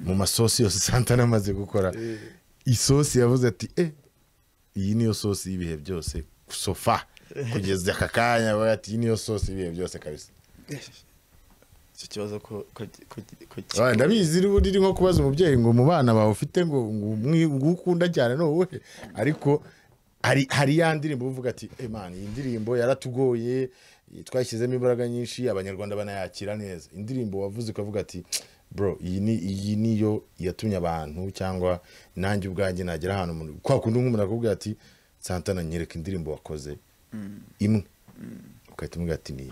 mu masosi yose Santana amaze gukora isosi yavuze ati iyi niyo sosi y'ibihe byose sofa kugeza aka kanya ati iyi niyo sosi y'ibihe byose kabisa. Icyo kibazo ko ndabizi riri nko kubaza umubyeyi ngo mu bana bawe ufite ngo ukunda cyane no wowe, ariko hari ya ndirimbo uvuga ati man iyi ndirimbo yaratugoye twashyizemo imbaraga nyinshi abanyarwanda banayakira neza. Indirimbo wavuze ukavuga ati bro iyi niyo yatumye abantu cyangwa nanjye ubwanjye nagera ahantu kwa kundi nk'umuntu akubwira ati Santana nyereka indirimbo wakoze imwe ukahita umubwira ati niyi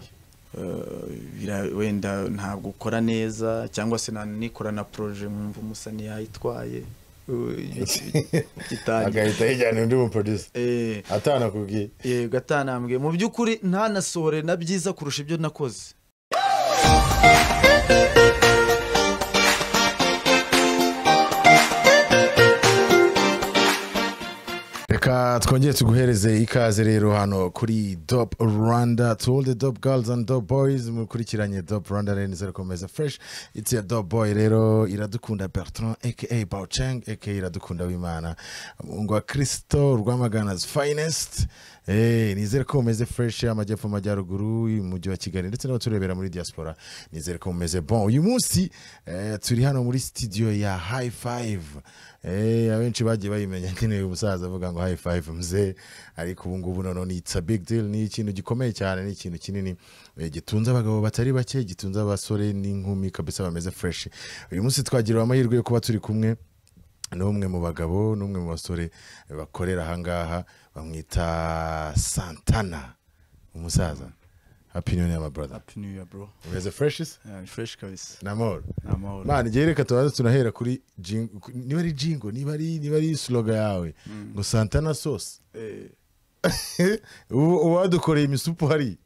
wenda ntabwo ukora neza cyangwa se nanikora na projet mwumva umusani yayitwaye agahita yijyana undi mu producer atana kubwiye yego atanambwiye mu by'ukuri ntanasohore na byiza kurusha ibyo nakoze. Reka twongeye tuguhereze ikaze rero hano kuri Dope Rwanda, to all the dope girls and dope boys mukurikiranye Dope Rwanda rero nizere komeza fresh. It's a dope boy rero Iradukunda Bertrand aka Baucheng aka Iradukunda w'Imana ngo Kristo Rwamagana's finest. Nizere ko meze fresh amajyepfo majyaruguru umujyi wa Kigali ndetse n'abaturebera muri diaspora. Nizere ko meze bon. Uyu munsi turi hano muri studio ya High Five. Abenshi bagiye bayimenya nyine umusaza avuga ngo High Five mze, ariko ubu ngubu none it's a big deal, ni ikintu gikomeye cyane, ni ikintu kinini gitunze abagabo batari bake, gitunze abasore n'inkumi kabisa bameze fresh. Uyu munsi twagira amahirwe yo kuba turi kumwe n'umwe mu bagabo n'umwe mu basore bakorera hangaha bamwita Santana umusaza. Happy New Year my brother. Happy New Year bro. Where's the freshest? Yeah, fresh kabisa. Namoro. Namoro. Man, reka tunahera kuri niba ari jingo, niba ari slogan yawe ngo Santana sauce. Uwadukoreye imisupu hari.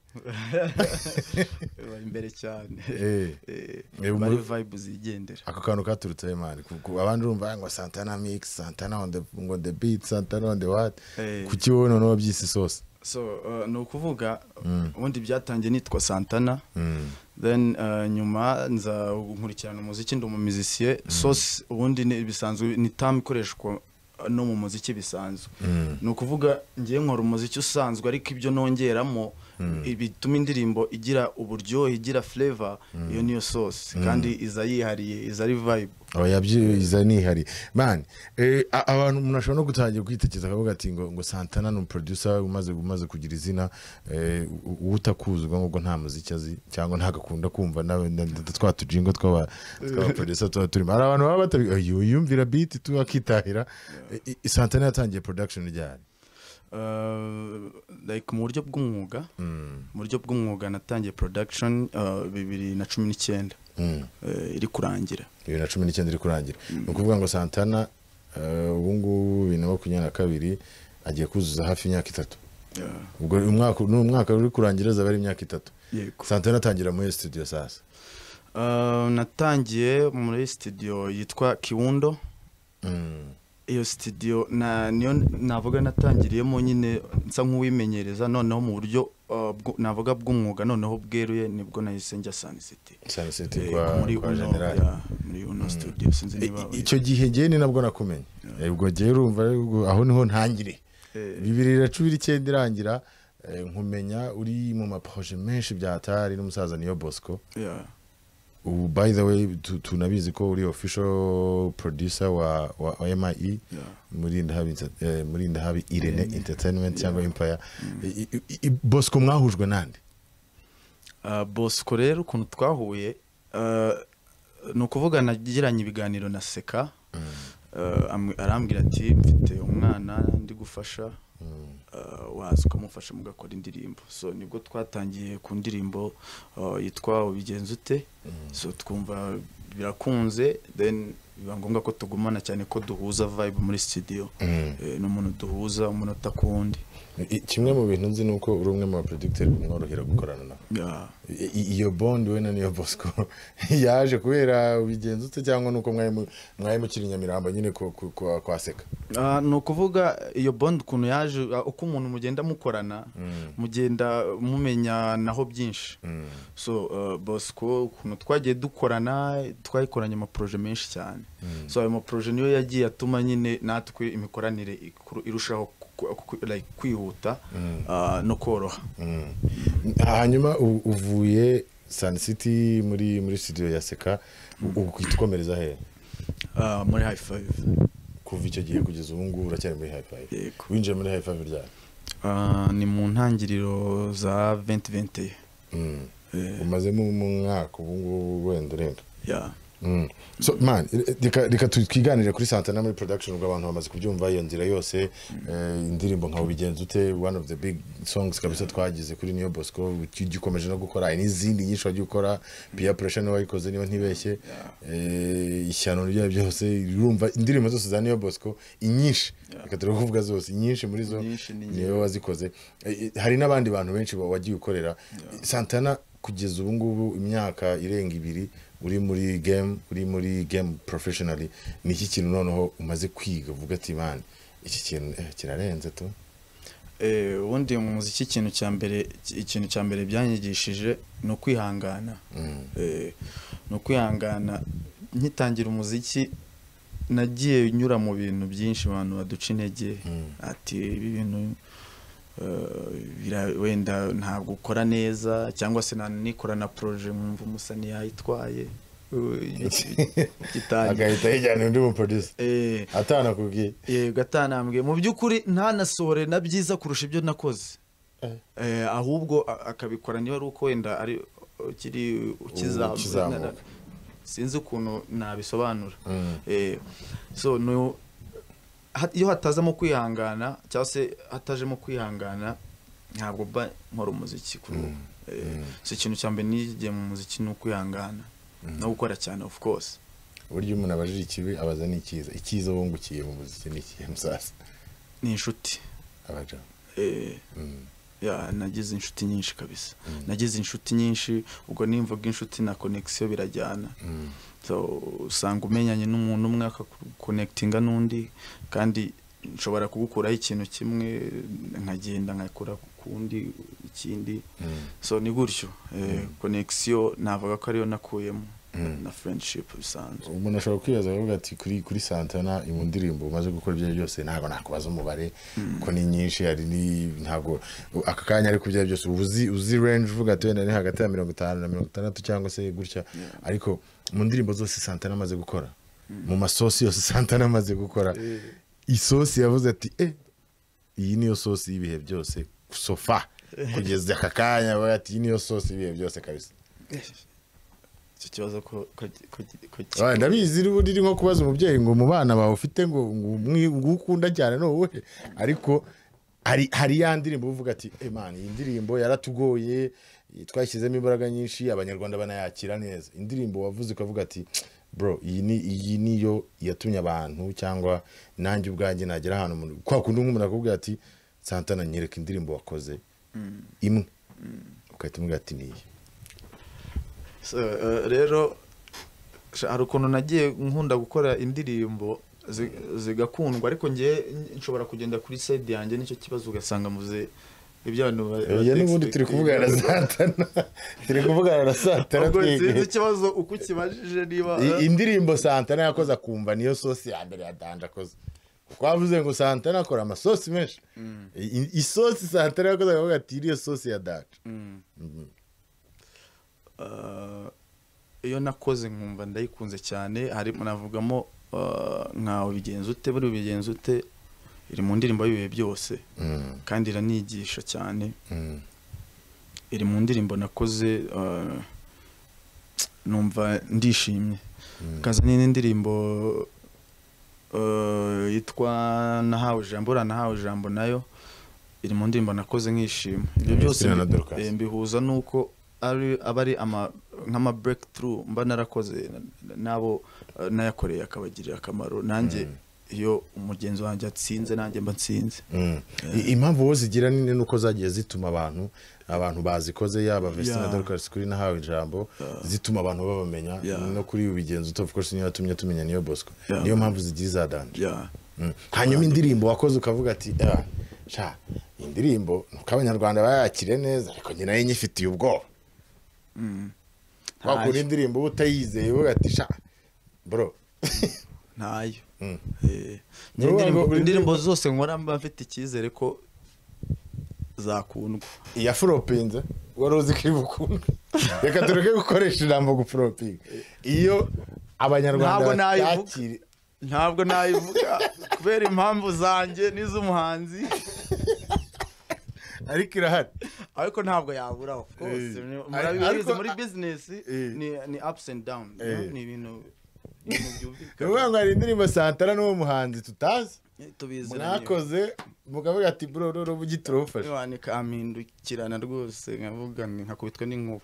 Imbere cyane. Bari vibe zigendera. Aka kantu katurutse man. Abandi urumva ngo Santana mix, Santana on the beat, Santana on the what. Kuki wowe none wabyise sauce? So no kuvuga ubundi byatangiye nitwa Santana, then nyuma nza nkurikirana umuziki ndi musicien. Sauce ubundi bisanzwe ni term ikoreshwa no mu muziki bisanzwe. No kuvuga ngiye nkora umuziki usanzwe ariko ibyo nongeramo bituma indirimbo igira uburyohe, igira flavor, iyo niyo sauce kandi iza yihariye, iza ari vibe. Yabyiza nihari man. Abantu munashobora no gutangira kwitekereza akavuga ati ngo Santana ni producer umaze kugira izina, utakuzwa ngo nta muziki azi cyangwa ntagakunda kumva nawe twatujingo twaba producer turimo. Hari abantu baba batayumvira beat tukitahira. Santana yatangiye production ryari? Like mu buryo bw'umwuga, mu buryo bw'umwuga natangiye production 2019 iri kurangira. 2019 iri kurangira. No kuvuga ngo Santana ubu ngubu 2022 agiye kuzuza hafi imyaka 3. Ubwo umwaka uri kurangira zabari imyaka 3. Santana atangira muri studio sasa. Natangiye muri studio yitwa Kiwundo. Iyo studio niyo navuga natangiriyemo nyine nsa nk'uwimenyereza, noneho mu buryo navuga bw'umwuga noneho bweruye nibwo nahise njya Sun City kwa general muri uno studio. Sinzi niba icyo gihe ngiye ni nabwo nakumenye. Ubwo gihe urumva aho niho ntangire 2019 irangira nkumenya uri mu maprojet menshi bya Atari n'umusaza NIYO BOSCO. By the way tunabizi ko uri official producer wa MIE muri ndahabi Irene Entertainment cyangwa Empire. BOSCO mwahujwe nande? BOSCO rero ukuntu twahuye no kuvuga nagiranye ibiganiro na Seka, arambwira ati mfite umwana ndi gufasha, waza ukamufasha mugakora indirimbo. So nibwo twatangiye ku ndirimbo yitwa Ubigenza ute. So twumva birakunze, then biba ngombwa ko tugumana cyane ko duhuza vibe muri studio. N'umuntu duhuza umunota kundi. kimwe mu bintu nzi nuko uri umwe mu producteur kumworohera gukorana nawe iyo bond we na NIYO Bosco yaje kubera ubigenzutse cyangwa nuko mwaye mukiri Nyamirambo nyine kwaseka no kuvuga iyo bond kuntu yaje uko umuntu mugenda mukorana mugenda mumenya naho byinshi so Bosco kuntu twagiye dukorana twayikoranye ama projet menshi cyane so ayo ma projet niyo yagiye atuma nyine natwe imikoranire irushaho like kwihuta no koroha hanyuma uvuye Sun City muri studio ya Seka ukwitkomereza he muri High Five kuva icyo gihe kugeza ubu ngubu uracyari muri High Five winjiye muri High Five ryari ni mu ntangiriro za 2020 umaze mu mwaka ubu ngubu wenda urenga so man reka twiganire kuri Santana muri production ubwo abantu bamaze kubyumva iyo nzira yose indirimbo nkaho bigenze ute one of the big songs kabisa twagize kuri NIYO Bosco gikomeje no gukora n'izindi nyinshi wagiye ukora peer pressure no wayikoze niba ntibeshye ishyano rya byose urumva indirimbo zose za NIYO Bosco inyinshi reka turavuga zose inyinshi muri zo niyo wazikoze hari n'abandi bantu benshi wagiye ukorera Santana kugeza ubu ngubu imyaka irenga 2 uri muri game professionally ni iki kintu noneho umaze kwiga uvuga ati man iki kintu kirarenze to ubundi mu muziki ikintu cya mbere byanyigishije no kwihangana no kwihangana nkitangira umuziki nagiye nyura mu bintu byinshi abantu baduca intege ati ibi bintu wenda ntabwo ukora neza cyangwa se nikora na projet mwumva umusani yayitwaye agahita yijyana undi mu producer atana kubwiye gatanambwe mu byukuri ntanasohore na byiza kurusha ibyo nakoze ahubwo akabikora niba ari uko wenda ari kiri ukizamuka sinzi ukuntu nabisobanura so no iyo hatazamo kwihangana cyangwa se hatajemo kwihangana ntabwo ba nkora umuziki kuri so ikintu cyambe nigiye mu muziki no kwihangana no gukora cyane of course buryo umuntu abajije ikibi abaza ikiza wungukiye mu muziki n'ikihe musasa ni inshuti abaja nagize inshuti nyinshi kabisa nagize inshuti nyinshi ubwo nimvuga inshuti na connection birajyana so usanga umenyanye n'umuntu umwe akakonectinga n'undi kandi nshobora kugukuraho ikintu kimwe nkagenda nkakora kundi ikindi so ni gutyo connection navuga ko ariyo nakuyemo na friendship bisanzwe umuntu ashobora kwibaza avuga ati kuri Santana mu ndirimbo umaze gukora ibyo byose ntabwo nakubaza umubare ko ni nyinshi ari ntabwo aka kanya ari kubya byose uzi range uvuga ati wenda ni hagati ya 50 na 60 cyangwa se gutya ariko mu ndirimbo zose Santana amaze gukora mu masosi yose Santana amaze gukora isosi yavuze ati iyi niyo sosi y'ibihe byose sofa kugeza aka kanya ati iyi niyo sosi y'ibihe byose kabisa kibazo ko ndabizi uri nko kubaza umubyeyi ngo mu bana bawe ufite ngo ukunda cyane no wowe ariko hari ya ndirimbo uvuga ati man iyi ndirimbo yaratugoye twashyizemo imbaraga nyinshi abanyarwanda banayakira neza indirimbo wavuze ukavuga ati bro iyi niyo yatumye abantu cyangwa nanjye ubwanjye nagera ahantu kwa kundi nk'umuntu akubwira ati Santana nyereka indirimbo wakoze imwe ukahita umubwira ati niyi rero hari ukuntu nagiye nkunda gukora indirimbo zigakundwa ariko ngiye nshobora kugenda kuri side yanjye nicyo kibazo ugasanga muze ibyano n'ubundi turi kuvugana na Santana ubwo sinzi ikibazo uko kibajije niba indirimbo Santana yakoze akumva niyo sosi ya mbere ya danje akoze kwavuze ngo Santana akora amasosi menshi isosi Santana yakoze avuga ati iriyo sosi ya danje iyo nakoze nkumva ndayikunze cyane hari munavugamo nkaho bigenze ute buri bigenze ute iri mu ndirimbo y'ibihe byose kandi iranigisha cyane iri mu ndirimbo nakoze numva ndishimye kaza n'indi ndirimbo yitwa nahawe ijambo nayo iri mu ndirimbo nakoze nkishima ibyo byose mbihuza nuko abari nk'ama breakthrough mba narakoze nabo nayakoreye akabagirira akamaro nanjye iyo umugenzi wanjye atsinze nanjye mba nsinze. Impamvu wo zigira nini nuko zagiye zituma abantu bazikoze yaba Vestina Dorcas kuri nahawe ijambo zituma abantu babamenya no kuri ubigenzo of course niyo yatumye tumenya niyo Bosco niyo mpamvu zigiye zadanje. Hanyuma indirimbo wakoze ukavuga ati sha indirimbo n'abanyarwanda bayakire neza ariko nyina yenyifitiye ubwoba. Wakora indirimbo utayizeye uvuga ati sha bro ntayo. Indirimbo zose nkora mba mfite icyizere ko zakundwa. Iya floppinze waruzi kiri bukundwa. Reka tureke gukoresha ijambo guflopping. Iyo abanyarwanda yakire ntabwo nayivuga kubera impamvu zanjye n'iz'umuhanzi. Ariko irahari. Ariko ntabwo yabura of course. Murabizi muri business ni ups and down. Ni ibintu Kubuhanga hari indirimbo Santana n'uwo muhanzi tutazi tubiziranye mwakoze mukavuga ati bro roro bugiturofasha wanika amindukirana rwose nkavuga nkakubitwa n'inkuba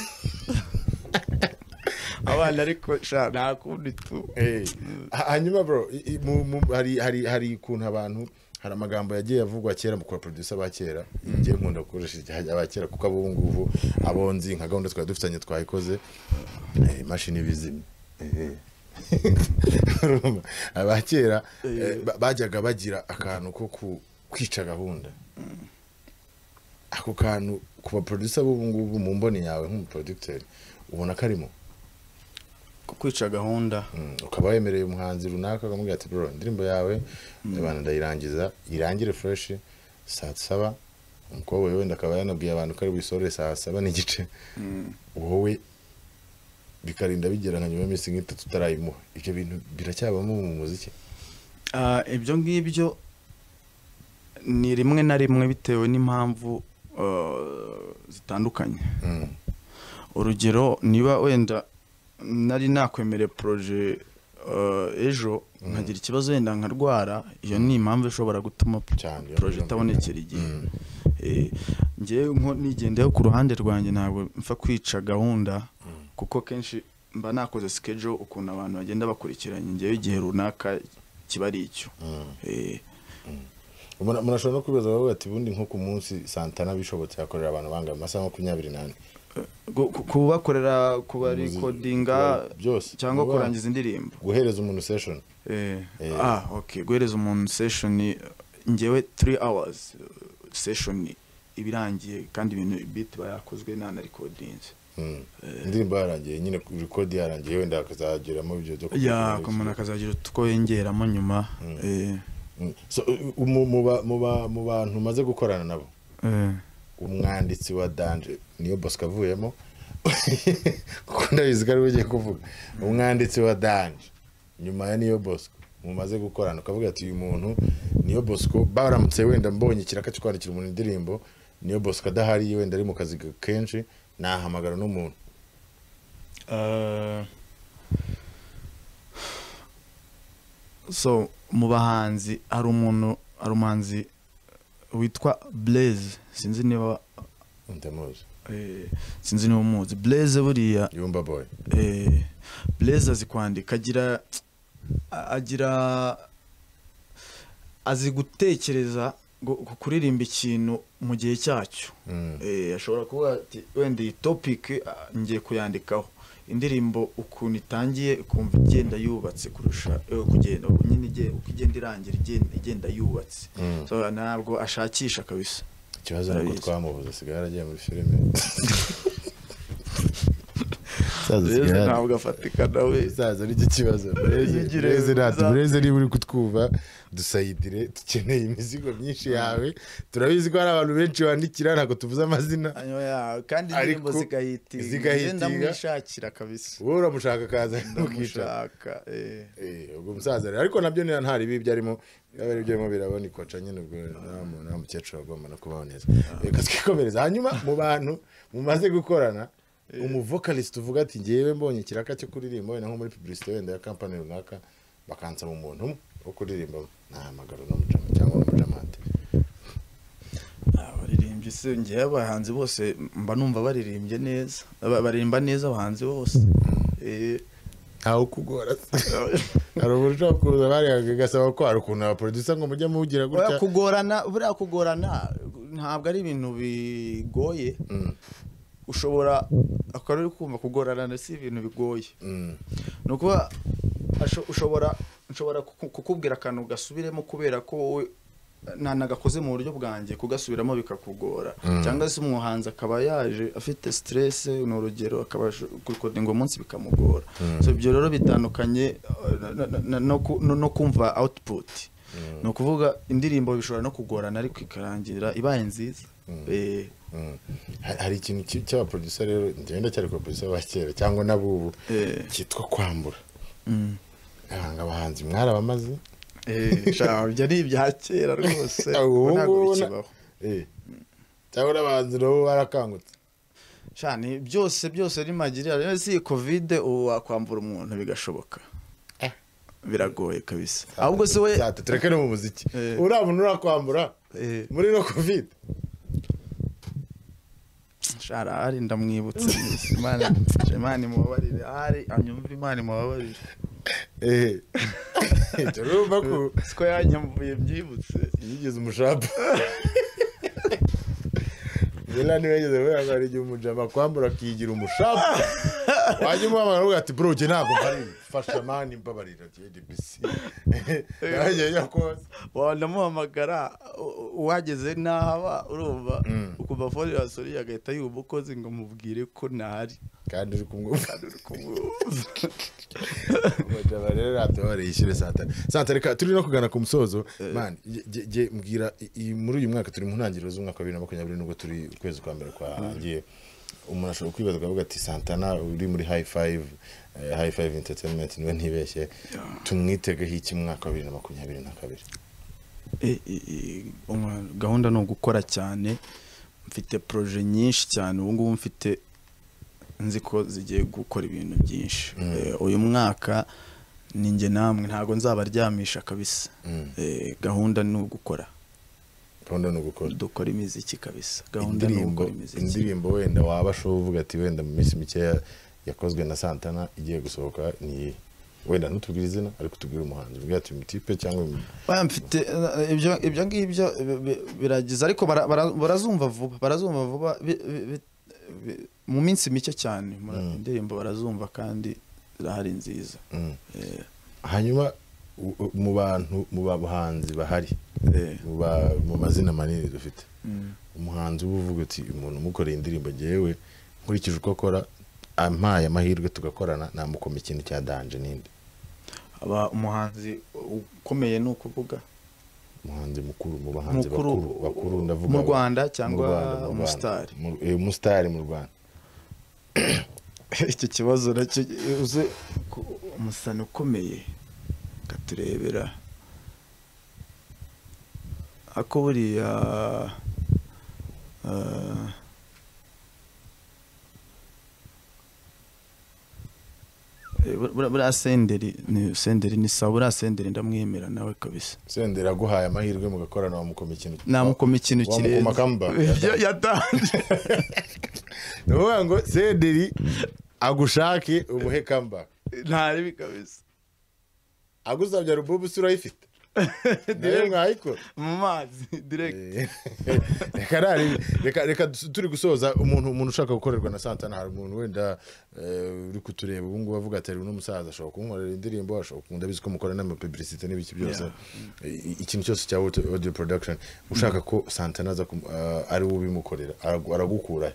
abana ariko sha nakundi tu. Hanyuma bro hari ukuntu abantu hari amagambo yagiye avugwa kera mu kwa producer bakera ngiye nkunda gukoresha ijya abakera kuko abo ngubu abonzi nka gahunda twari dufitanye twayikoze machine bizimye. Abakera bajyaga bagira akantu ko kwica gahunda. Ako kantu kuba producer b'ubu ngubu mu mboni yawe nk'umuproducteur ubona karimo kwica gahunda. Ukaba wemereye umuhanzi runaka akamubwira ati bro indirimbo yawe abantu ndayirangiza irangire fresh saa 7 umukobwa wenda akaba yanabwiye abantu ko ari bisore saa 7 n'igice wowe bikarinda bigera nka nyuma y'imisi nk'itatu tutarayimuha. Ibyo bintu biracyabamo mu muziki? Ibyo ngibyo ni rimwe na rimwe bitewe n'impamvu zitandukanye. Urugero niba wenda nari nakwemereye projet ejo nkagira ikibazo wenda nkarwara, iyo ni impamvu ishobora gutuma projet itabonekera igihe. Ngiye nigendeho ku ruhande rwanjye ntabwo mfa kwica gahunda kuko kenshi mba nakoze schedule ukuntu abantu bagenda bakurikiranye ngiye igihe runaka kibari icyo. Murashobora no kubibaza bavuga ati bundi nko ku munsi Santana bishobotse yakorera abantu banga amasaha 28 kubakorera kuba recordinga cyangwa kurangiza indirimbo guhereza umuntu session. Okay, guhereza umuntu session ngewe 3 hours session ibirangiye kandi ibintu beat bayakozwe na recordings. Indirimbo yarangiye nyine record yarangiye wenda akazageramo ibyo byo kumana akazagira tuko yengeramo nyuma. So mu bantu maze gukorana nabo umwanditsi wa Danje niyo Bosco avuyemo kuko ndabizi ko ari ugiye kuvuga umwanditsi wa Danje nyuma ya niyo Bosco mumaze gukorana ukavuga ati uyu muntu niyo Bosco baramutse wenda mbonye kiraka cyo kwandikira umuntu indirimbo niyo Bosco adahari wenda ari mu kazi kenshi nahamagara n'umuntu. So mu bahanzi hari umuhanzi witwa Blaze sinzi niba ndamuzi. Sinzi niba umuzi Blaze buriya Yumba boy. Blaze azi kwandika azi gutekereza kuririmba ikintu mu gihe cyacyo. Ashobora kuba ati wenda iyi topic ngiye kuyandikaho indirimbo ukuntu itangiye kumva igenda yubatse kurusha kugenda nyine ukigenda irangira igenda yubatse. So ntabwo ashakisha kabisa. Ikibazo nuko twamubuza sigara agiye muri filime. Ntabwo afatika nawe saza n'iki kibazo. Bureze ni buri kutwuva dusayidire dukeneye imizigo myinshi yawe turabizi ko hari abantu benshi bandikira nako tuvuze amazina kandi indirimbo zigahitinga mwishakira kabisa. Wowe uramushaka kaza ntukishaka. Ubwo musaza ariko nabyo ni ntari ibi byarimo yabari byarimo biraboneka cyane n'ubwo nta mukecuru agomba no kubaho neza. Reka twikomereza hanyuma mu bantu mumaze gukorana vocalist uvuga ati ngiyewe mbonye kiraka cyo kuririmba wenda nko muri publicité wenda ya company runaka bakansa mu muntu wo kuririmba nahamagara no mucama cyangwa no mujamante. Baririmbye se ngiye abahanzi bose mba numva baririmbye neza baririmba neza abahanzi bose. aho kugora hari uburyo kuza bari gasaba ko hari ukuntu aba producer ngo mujye mugira gutya kugorana ntabwo ari ibintu bigoye ushobora akaruri kumva kugorana si ibintu bigoye nuko ushobora kukubwira akantu gasubiremo kubera ko wowe nagakoze mu buryo bwanjye kugasubiramo bikakugora cyangwa se umuhanzi akaba yaje afite stress n'urugero akaba kurekodinga umunsi bikamugora so ibyo rero bitandukanye no kumva output no kuvuga indirimbo bishobora no kugorana ariko ikarangira ibaye nziza hari ikintu cy'aba producer rero ngenda cyari ko producer bakera cyangwa nabubu cyitwa kwambura abahanzi mwarabamaze ibyo ni ibya kera rwose ntabwo bikibaho cyangwa n'abahanzi nabo barakangutse cyane byose ni magirira rero si covid wakwambura umuntu bigashoboka biragoye kabisa ahubwo se we tureke no mu muziki uriya muntu urakwambura muri no covid hari ndamwibutse Imana mubabarire hari anyumva Imana mubabarire turumva ko siko yanyambuye byibutse yigeze umushapa yela ni wegeze we ari igihe umujama kwambura kigira umushapa waje mu bamara ati bro je ntabwo bari fasha mani mbabarira DBC yaje yakoze wanamuhamagara wageze nahaba urumva ukuva fone yasori yagahita y'umukozi ngo mubwire ko nari kandi uri kumwumva umujama rero atore yishyire Santana reka turi no kugana ku musozo man je mbwira muri uyu mwaka turi mu ntangiriro z'umwaka wa 2020 nubwo turi kwezi kwa mbere kwagiye umuntu ashobora kwibaza akavuga ati Santana uri muri high five entertainment niwe ntibeshye tumwitegeho iki mwaka wa 2022 gahunda no gukora cyane mfite projet nyinshi cyane ubu ngubu mfite nzi ko zigiye gukora ibintu byinshi uyu mwaka ninjye namwe ntago nzabaryamisha kabisa gahunda no gukora dukora imiziki kabisa gahunda no gukora imiziki indirimbo wenda wabasho uvuga ati wenda mu minsi mike yakozwe na Santana igiye gusohoka ni wenda ntutubwire izina ariko tubwire umuhanzi uvuga ati mutipe cyangwa mfite ibyo ngibyo biragize ariko barazumva vuba mu minsi mike cyane indirimbo barazumva kandi zahari nziza hanyuma mu bantu mu bahanzi bahari mu mazina manini dufite umuhanzi uvuga ati umuntu umukoreye indirimbo jewe nkurikije uko akora ampaye amahirwe tugakorana namukoma ikintu cya danje ninde umuhanzi ukomeye ni ukuvuga umuhanzi mukuru mu bahanzi bakuru ndavuga mu Rwanda cyangwa umusitari mu Rwanda icyo kibazo nacyo uze umusani ukomeye katurebera ako buriya buriya Senderi ni sawa buriya Senderi ndamwemera nawe kabisa Senderi aguhaye amahirwe mugakorana wamukoma ikintu namukoma ikintu kirenze yatanje nuvuga ngo Senderi agushake umuhe kamba ntari kabisa agusabye alubumu sura ifite direct mwayiko mu mazi direct reka turi gusoza umuntu ushaka gukorerwa na Santana hari umuntu wenda uri kutureba ubu ngubu avuga ati uno musaza ashobora kunkorera indirimbo ashobora kunda bizi ko mukorana na publicity n'ibiki byose ikintu cyose cya audio production ushaka ko Santana aza ari ubimukorera aragukura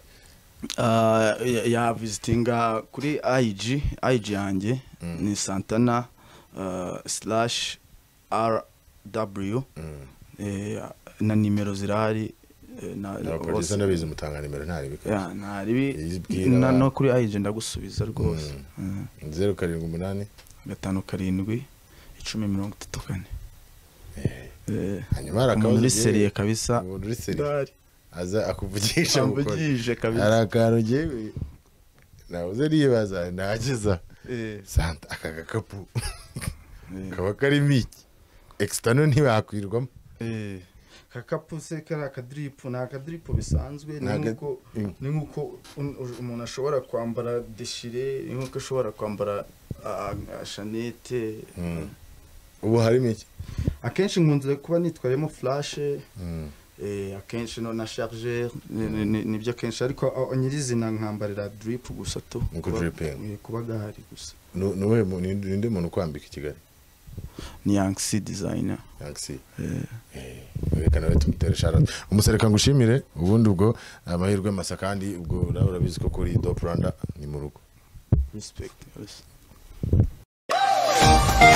ya visitinga kuri IG yanjye ni Santana /RW na nimero zirahari na producer nabizi mutanga nimero ntari bika ntari no kuri IG ndagusubiza rwose 078 5 7 hanyuma arakabaza muri serie kabisa muri serie aza akuvugisha mvugije kabisa arakaro jewe navuze nibaza nageza Santa akagakapu kaba kari miki external ntibakwirwamo kakapuse kari akadrip ni akadrip bisanzwe ni nkuko umuntu ashobora kwambara deshire ni nkuko ashobora kwambara shanete ubu harimo iki akenshi nkunze kuba nitwaremo flash akenshi no na charger nibyo akenshi ariko nyirizina nkambarira drip gusa to kuba gahari gusa nowe ninde muntu kwambika i Kigali ni Yanksi designer Yanksi reka nawe tumutere sharad umusereka ngushimire ubundi ubwo amahirwe masa kandi ubwo urabizi ko kuri Dope Rwanda ni mu rugo respect